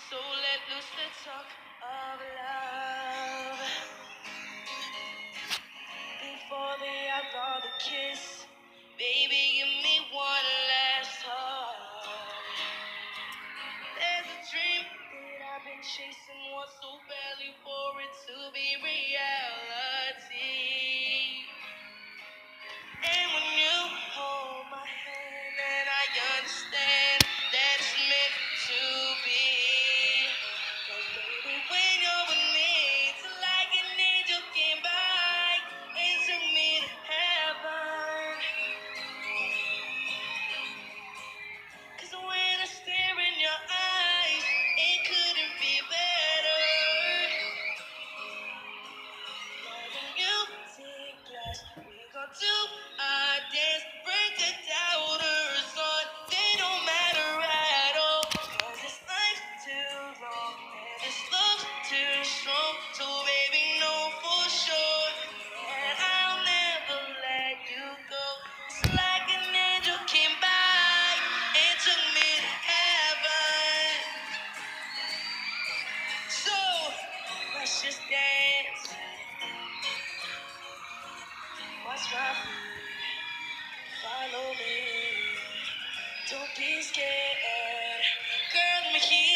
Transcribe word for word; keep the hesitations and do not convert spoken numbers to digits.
So let loose the talk of love. Before the outlaw the kiss, baby, give me one last hug. There's a dream that I've been chasing, want so badly for it to be reality. And when you hold my hand, and I understand that it's meant to be. 'Cause baby, when you're with me, it's like an angel came by and took me to heaven. 'Cause when I stare in your eyes, it couldn't be better. Loving you, take class, we gon' do our dance, break the doubters on, they don't matter at all. 'Cause this life's too long, and this love's too strong, so baby, know for sure that I'll never let you go. It's like an angel came by and took me to heaven. So, let's just dance. Watch my feet, follow me. Don't be scared, girl, I'm here.